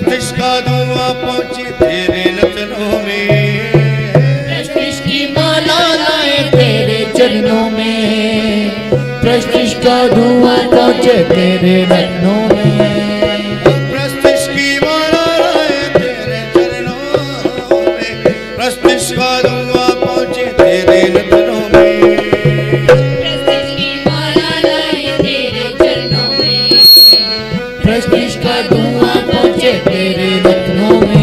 प्रस्तिश का धुआं पहुंचे तेरे नचनों में, प्रस्तिश की माला लाए तेरे चरणों में, प्रस्तिश का धुआं पहुंचे तेरे नचनों में, प्रस्तिश की माला लाए तेरे चरणों में, प्रस्तिश का धुआं पहुंचे तेरे नचनों में, प्रस्तिश की माला लाए तेरे चरणों में, प्रस्तिश का धुआं पहुंचे तेरे नचनों में।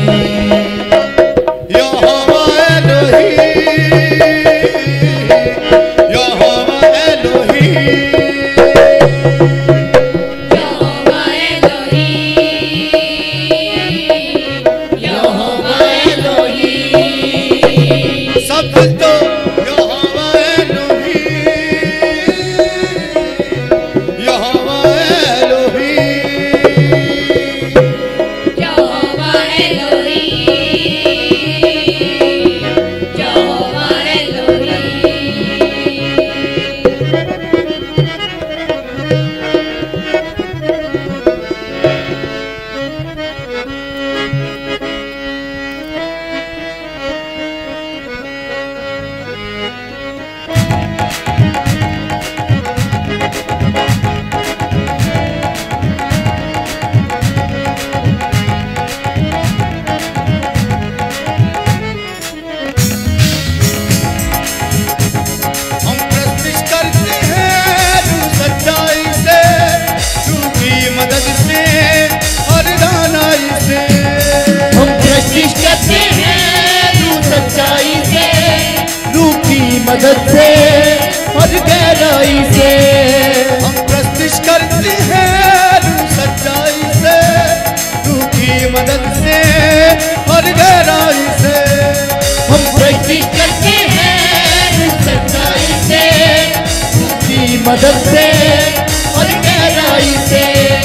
मदद से और गहराई से हम प्रस्तिश करते हैं रूह सच्चाई से, रूह की मदद से और गहराई से, हम प्रस्तिश करते हैं रूह सच्चाई से, रूह की मदद से और गहराई से।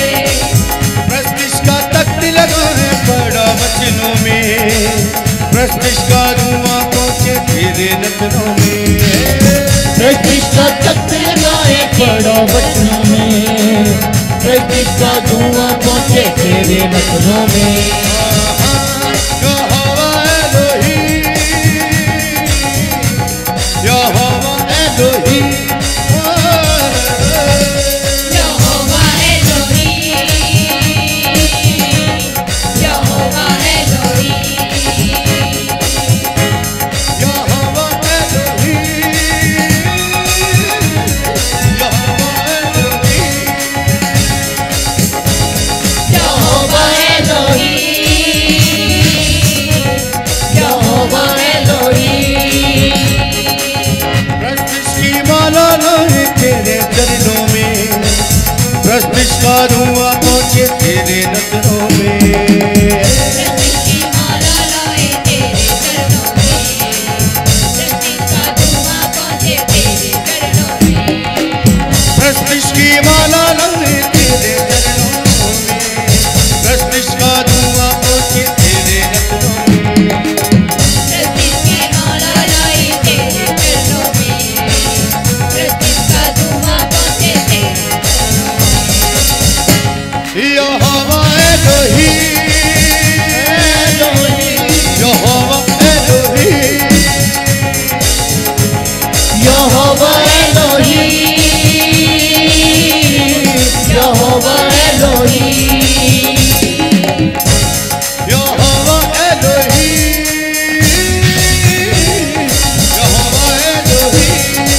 प्रस्तिश का तख्त लगा है बड़ा वचनों में, प्रस्तिश का धुआं पहुंचे तेरे नचनों में, प्रस्तिश का तख्त लगाए बड़ा वचनों में, प्रस्तिश का धुआं पहुंचे तेरे नचनों में। यहोवा Elohi, Jehovah Elohi, Jehovah Elohi, Jehovah Elohi, Jehovah Elohi, Jehovah Elohi, Jehovah एलोही। प्रस्तिश की माला लाए तेरे चरणों में, प्रस्तिश का धुआं पहुंचे तेरे नचनों में, प्रस्तिश की माला लाए तेरे चरणों में, प्रस्तिश का धुआं पहुंचे तेरे चरणों में, प्रस्तिश की माला लाए तेरे चरणों में, प्रस्तिश का धुआं पहुंचे तेरे नचनों में, प्रस्तिश की माला लाए तेरे चरणों में, प्रस्तिश का धुआं पहुंचे तेरे चरणों में। यहोवा Elohi, Jehovah Elohi, Jehovah Elohi, Jehovah Elohi, Jehovah Elohi, Jehovah Elohi,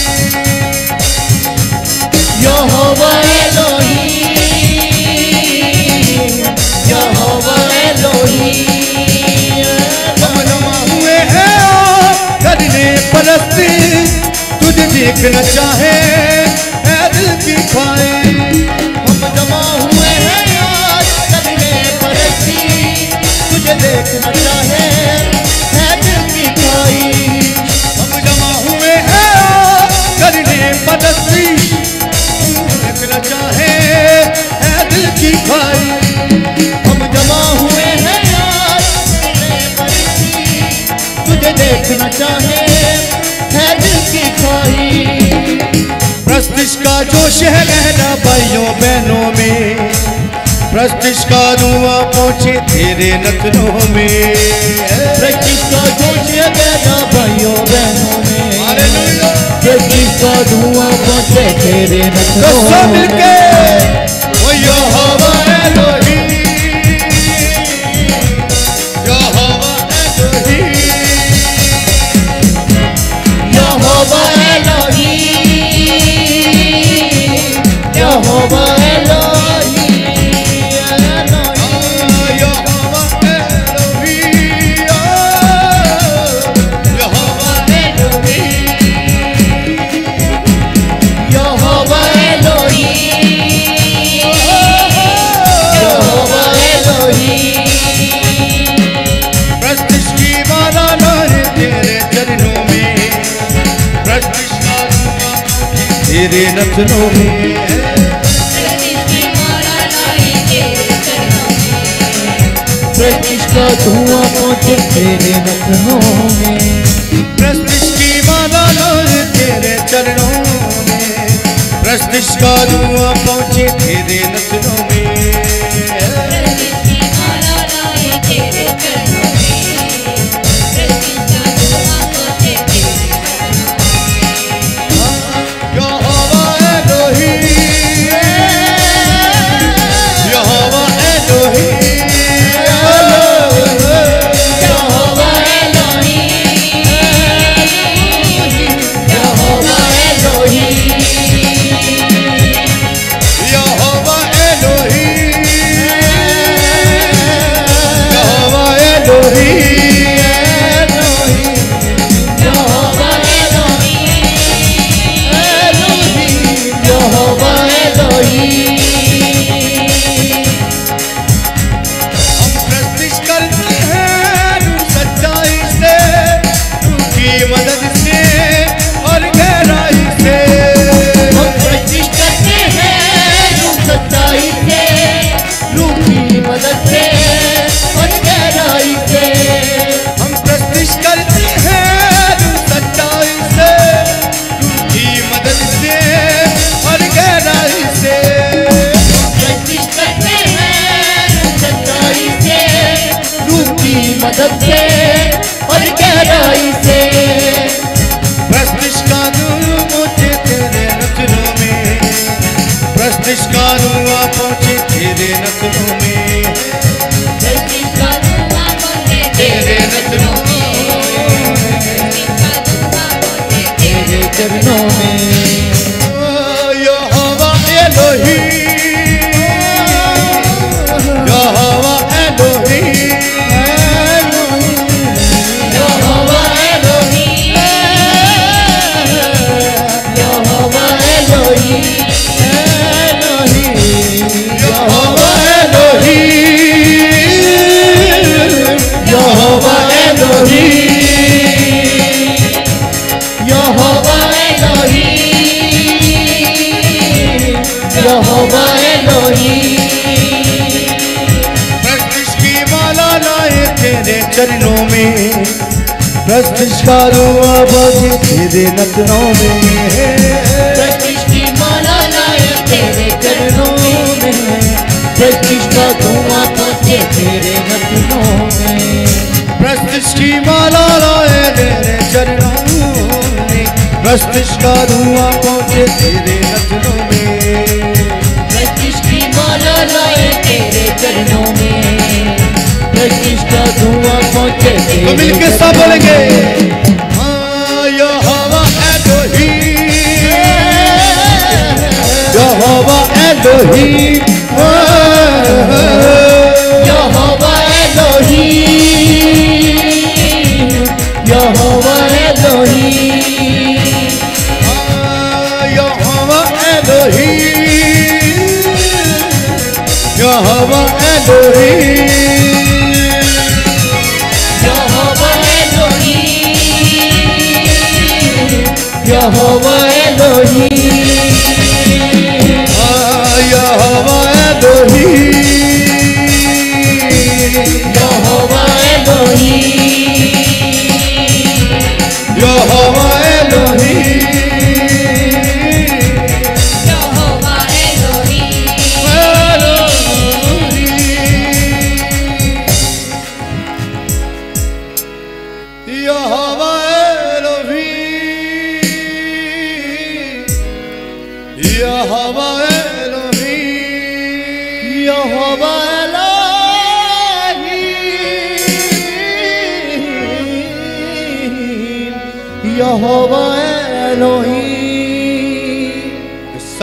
Jehovah Elohi, Jehovah एलोही। हम जमा हुए हैं करने परस्ती, तुझे देखना चाहे है दिल की ख्वाहिश, हम जमा हुए हैं आज करने परस्ती, तुझे देखना चाहे है दिल की ख्वाहिश। हम जमा हुए हैं करने परस्ती, देखना चाहे है दिल की ख्वाहिश, हम जमा हुए हैं आज करने परस्ती, तुझे देखना चाहे है दिल की ख्वाहिश। प्रस्तिश का जोश है गहरा भाइयों बहनों में, प्रस्तिश का धुआं पहुंचे तेरे नथनों में, प्रस्तिश का जोश पैदा भाइयों बहनों में, हालेलुया। प्रस्तिश का धुआं पहुंचे तेरे तो नथनों सब में। मिलके ओ यहोवा Elohi, Jehovah Elohi, Jehovah Elohi, Jehovah Elohi, Jehovah Elohi, Jehovah Elohi, Jehovah Elohi, Jehovah एलोही। प्रस्तिश की माला लाए तेरे चरणों में, प्रस्तिश का धुआं तेरे नथनों में, प्रस्तिश का धुआं पहुंचे तेरे नथनों में, प्रस्तिश की माला लाए तेरे चरणों में, प्रस्तिश का धुआं पहुंचे तेरे नथनों में। यहोवा Elohi, Jehovah Elohi, Jehovah Elohi, Jehovah Elohi, Jehovah Elohi, Jehovah Elohi, Jehovah Elohi, Jehovah एलोही। हम प्रस्तिश करते हैं रूह सच्चाई से, रूह की मदद से और गहराई से। हम प्रस्तिश करते हैं रूह सच्चाई से, रूह की मदद से और गहराई से। हम प्रस्तिश करते हैं रूह सच्चाई से, रूह की मदद से और गहराई से। प्रस्तिश करते हैं रूह सच्चाई से, रूह की मदद से और गहराई से। प्रस्तिश का धुआं पहुंचे तेरे नथनों में, प्रस्तिश का धुआं पहुंचे तेरे नथनों में, प्रस्तिश का धुआं पहुंचे तेरे नथनों में, तेरे चरणों में। यहोवा Elohi, Jehovah Elohi, Jehovah Elohi, Jehovah Elohi, Jehovah Elohi, Jehovah Elohi, Jehovah Elohi, Jehovah एलोही। प्रस्तिश की माला लाए तेरे चरणों में, प्रस्तिश का धुआं पहुंचे तेरे नथनों में, प्रस्तिश की माला लाए तेरे चरणों में, प्रस्तिश का धुआं पहुंचे तेरे नथनों में, प्रस्तिश की माला लाए तेरे चरणों में, प्रस्तिश का धुआं पहुंचे तेरे नथनों में। प्रस्तिश की माला लाए तेरे चरणों में, प्रस्तिश का धुआं पहुंचे तो तेरे मिलके सब बोलेंगे हाँ Jehovah Elohi, Jehovah Elohi, Jehovah Elohi, Jehovah Elohi, Jehovah Elohi, Jehovah Elohi, Jehovah Elohi, Jehovah Elohi, Jehovah Elohi, Jehovah Elohi, Jehovah Elohi, Jehovah Elohi, Jehovah Elohim, Jehovah Elohim, Jehovah Elohim, यहोवा